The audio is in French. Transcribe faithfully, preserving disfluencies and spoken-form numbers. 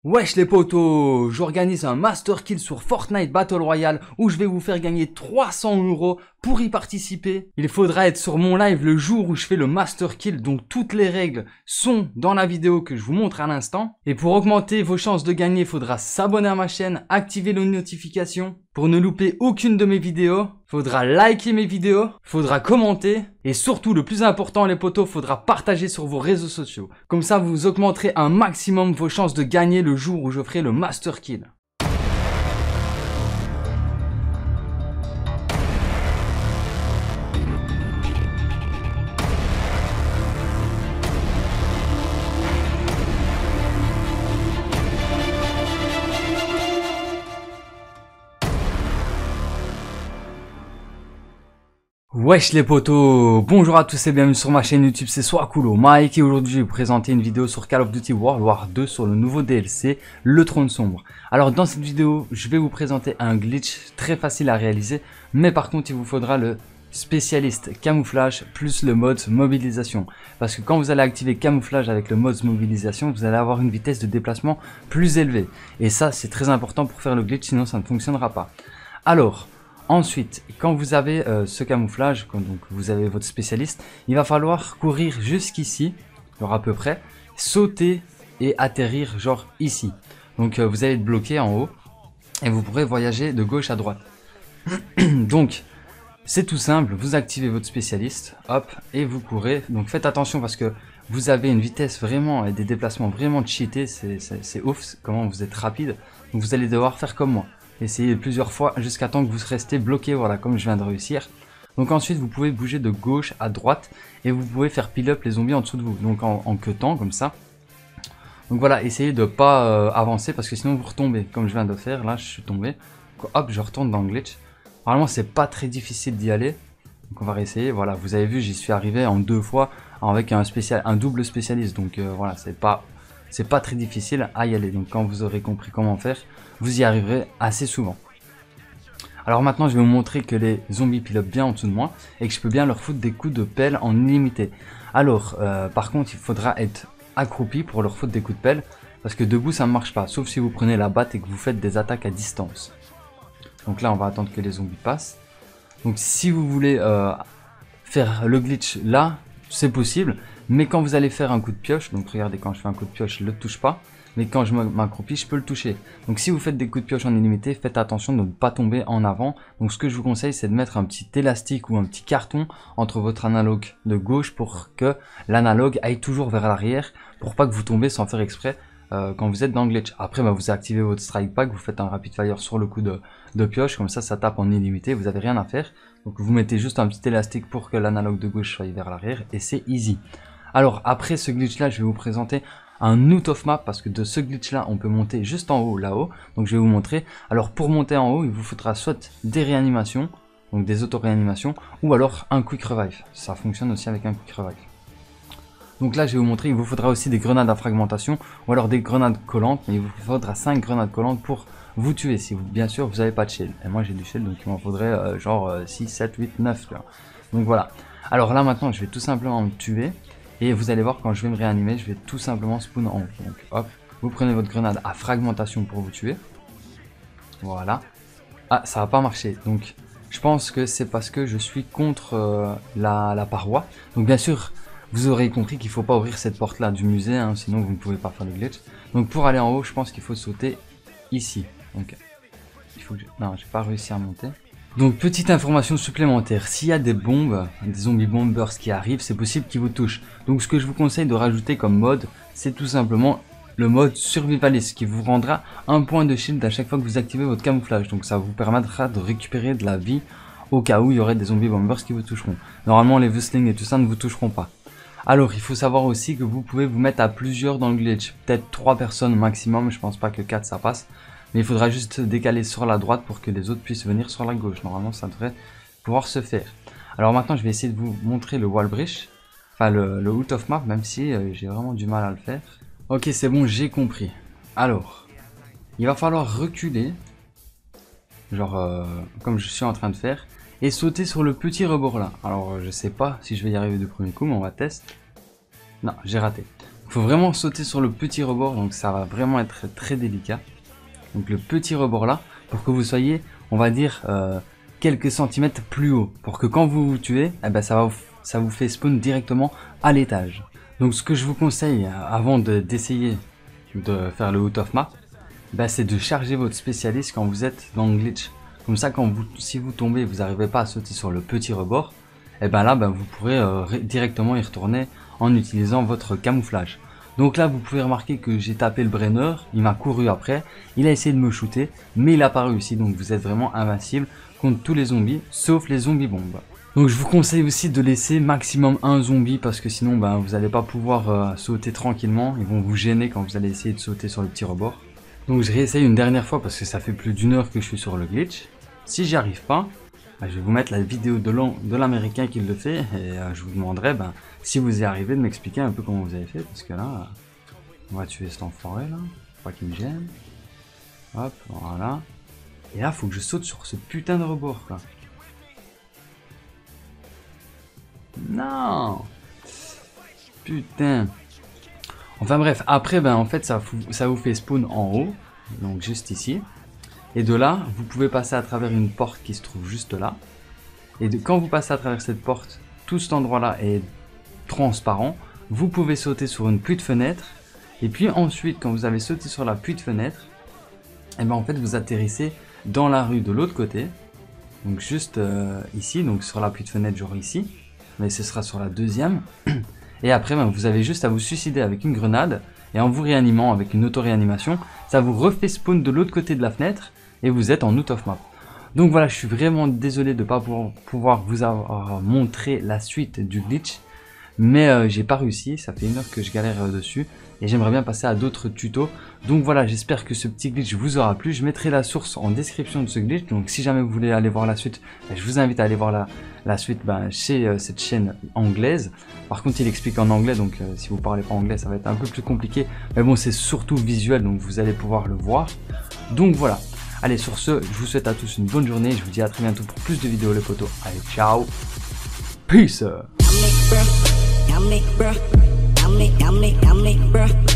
Wesh les potos, j'organise un Master Kill sur Fortnite Battle Royale où je vais vous faire gagner trois cents euros. Pour y participer, il faudra être sur mon live le jour où je fais le Master Kill, donc toutes les règles sont dans la vidéo que je vous montre à l'instant. Et pour augmenter vos chances de gagner, il faudra s'abonner à ma chaîne, activer les notifications pour ne louper aucune de mes vidéos. Faudra liker mes vidéos, faudra commenter et surtout le plus important les potos, faudra partager sur vos réseaux sociaux. Comme ça vous augmenterez un maximum vos chances de gagner le jour où je ferai le Master Kill. Wesh les potos, bonjour à tous et bienvenue sur ma chaîne YouTube, c'est Swakulo Mike et aujourd'hui je vais vous présenter une vidéo sur Call of Duty World War deux sur le nouveau D L C, le Trône Sombre. Alors dans cette vidéo, je vais vous présenter un glitch très facile à réaliser, mais par contre il vous faudra le spécialiste camouflage plus le mode mobilisation. Parce que quand vous allez activer camouflage avec le mode mobilisation, vous allez avoir une vitesse de déplacement plus élevée. Et ça c'est très important pour faire le glitch, sinon ça ne fonctionnera pas. Alors... Ensuite, quand vous avez euh, ce camouflage, quand donc vous avez votre spécialiste, il va falloir courir jusqu'ici, genre à peu près, sauter et atterrir genre ici. Donc euh, vous allez être bloqué en haut et vous pourrez voyager de gauche à droite. Donc c'est tout simple, vous activez votre spécialiste, hop, et vous courez. Donc faites attention parce que vous avez une vitesse vraiment et des déplacements vraiment cheatés, c'est ouf comment vous êtes rapide. Donc vous allez devoir faire comme moi. Essayez plusieurs fois jusqu'à temps que vous restez bloqué, voilà, comme je viens de réussir. Donc ensuite vous pouvez bouger de gauche à droite et vous pouvez faire pile up les zombies en dessous de vous, donc en, en queutant comme ça. Donc voilà, essayez de pas euh, avancer parce que sinon vous retombez, comme je viens de faire, là je suis tombé. Donc, hop, je retourne dans le glitch. Normalement c'est pas très difficile d'y aller, donc on va réessayer. Voilà, vous avez vu, j'y suis arrivé en deux fois avec un, spécial, un double spécialiste, donc euh, voilà, c'est pas... C'est pas très difficile à y aller, donc quand vous aurez compris comment faire, vous y arriverez assez souvent. Alors maintenant je vais vous montrer que les zombies pilotent bien en dessous de moi et que je peux bien leur foutre des coups de pelle en illimité. Alors euh, par contre il faudra être accroupi pour leur foutre des coups de pelle, parce que debout ça ne marche pas, sauf si vous prenez la batte et que vous faites des attaques à distance. Donc là on va attendre que les zombies passent. Donc si vous voulez euh, faire le glitch là, c'est possible. Mais quand vous allez faire un coup de pioche, donc regardez, quand je fais un coup de pioche, je ne le touche pas. Mais quand je m'accroupis, je peux le toucher. Donc si vous faites des coups de pioche en illimité, faites attention de ne pas tomber en avant. Donc ce que je vous conseille, c'est de mettre un petit élastique ou un petit carton entre votre analogue de gauche pour que l'analogue aille toujours vers l'arrière, pour pas que vous tombez sans faire exprès euh, quand vous êtes dans le glitch. Après, bah, vous activez votre strike pack, vous faites un rapid fire sur le coup de, de pioche, comme ça, ça tape en illimité, vous n'avez rien à faire. Donc vous mettez juste un petit élastique pour que l'analogue de gauche soit vers l'arrière et c'est easy. Alors après ce glitch là je vais vous présenter un out of map parce que de ce glitch là on peut monter juste en haut là-haut. Donc je vais vous montrer. Alors pour monter en haut il vous faudra soit des réanimations, donc des auto-réanimations, ou alors un quick revive. Ça fonctionne aussi avec un quick revive. Donc là je vais vous montrer, il vous faudra aussi des grenades à fragmentation ou alors des grenades collantes, mais il vous faudra cinq grenades collantes pour vous tuer si vous, bien sûr vous n'avez pas de shield. Et moi j'ai du shield donc il m'en faudrait euh, genre euh, six, sept, huit, neuf. Tu vois. Donc voilà. Alors là maintenant je vais tout simplement me tuer. Et vous allez voir, quand je vais me réanimer, je vais tout simplement spawn en haut. Donc hop, vous prenez votre grenade à fragmentation pour vous tuer. Voilà. Ah, ça va pas marcher. Donc je pense que c'est parce que je suis contre euh, la, la paroi. Donc bien sûr, vous aurez compris qu'il ne faut pas ouvrir cette porte là du musée, hein, sinon vous ne pouvez pas faire le glitch. Donc pour aller en haut, je pense qu'il faut sauter ici. Donc il faut que je... Non, j'ai pas réussi à monter. Donc petite information supplémentaire, s'il y a des bombes, des zombies bombers qui arrivent, c'est possible qu'ils vous touchent. Donc ce que je vous conseille de rajouter comme mode, c'est tout simplement le mode survivaliste qui vous rendra un point de shield à chaque fois que vous activez votre camouflage. Donc ça vous permettra de récupérer de la vie au cas où il y aurait des zombies bombers qui vous toucheront. Normalement les Wustling et tout ça ne vous toucheront pas. Alors il faut savoir aussi que vous pouvez vous mettre à plusieurs dans le glitch, peut-être trois personnes maximum, je pense pas que quatre ça passe. Mais il faudra juste décaler sur la droite pour que les autres puissent venir sur la gauche. Normalement, ça devrait pouvoir se faire. Alors maintenant, je vais essayer de vous montrer le wall breach. Enfin, le, le out of map, même si euh, j'ai vraiment du mal à le faire. Ok, c'est bon, j'ai compris. Alors, il va falloir reculer. Genre, euh, comme je suis en train de faire. Et sauter sur le petit rebord là. Alors, je sais pas si je vais y arriver du premier coup, mais on va tester. Non, j'ai raté. Il faut vraiment sauter sur le petit rebord, donc ça va vraiment être très délicat. Donc le petit rebord là, pour que vous soyez, on va dire, euh, quelques centimètres plus haut, pour que quand vous vous tuez, eh ben ça, va, ça vous fait spawn directement à l'étage. Donc ce que je vous conseille, avant d'essayer de, de faire le out of map, ben, c'est de charger votre spécialiste quand vous êtes dans le glitch. Comme ça, quand vous, si vous tombez, vous n'arrivez pas à sauter sur le petit rebord, et ben là, ben, vous pourrez euh, directement y retourner en utilisant votre camouflage. Donc là, vous pouvez remarquer que j'ai tapé le Brenner, il m'a couru après, il a essayé de me shooter, mais il n'a pas réussi. Donc vous êtes vraiment invincible contre tous les zombies, sauf les zombies bombes. Donc je vous conseille aussi de laisser maximum un zombie, parce que sinon ben, vous n'allez pas pouvoir euh, sauter tranquillement, ils vont vous gêner quand vous allez essayer de sauter sur le petit rebord. Donc je réessaye une dernière fois parce que ça fait plus d'une heure que je suis sur le glitch. Si j'y arrive pas, ben, je vais vous mettre la vidéo de l'américain qui le fait, et euh, je vous demanderai ben, si vous y arrivez de m'expliquer un peu comment vous avez fait, parce que là, on va tuer cet enfoiré là, faut pas qu'il me gêne. Hop, voilà. Et là, faut que je saute sur ce putain de rebord quoi. Non, putain. Enfin bref, après ben en fait ça vous, ça vous fait spawn en haut, donc juste ici. Et de là, vous pouvez passer à travers une porte qui se trouve juste là. Et de, quand vous passez à travers cette porte, tout cet endroit là est transparent. Vous pouvez sauter sur une puits de fenêtre. Et puis ensuite, quand vous avez sauté sur la puits de fenêtre, et ben en fait vous atterrissez dans la rue de l'autre côté. Donc juste euh, ici, donc sur la puits de fenêtre genre ici. Mais ce sera sur la deuxième. Et après, ben, vous avez juste à vous suicider avec une grenade. Et en vous réanimant avec une auto-réanimation, ça vous refait spawn de l'autre côté de la fenêtre. Et vous êtes en out of map. Donc voilà, je suis vraiment désolé de ne pas pouvoir, pouvoir vous avoir montré la suite du glitch. Mais euh, j'ai pas réussi, ça fait une heure que je galère euh, dessus. Et j'aimerais bien passer à d'autres tutos. Donc voilà, j'espère que ce petit glitch vous aura plu. Je mettrai la source en description de ce glitch. Donc si jamais vous voulez aller voir la suite, ben, je vous invite à aller voir la, la suite ben, chez euh, cette chaîne anglaise. Par contre, il explique en anglais, donc euh, si vous parlez pas anglais, ça va être un peu plus compliqué. Mais bon, c'est surtout visuel, donc vous allez pouvoir le voir. Donc voilà. Allez, sur ce, je vous souhaite à tous une bonne journée. Je vous dis à très bientôt pour plus de vidéos les potos. Allez, ciao. Peace.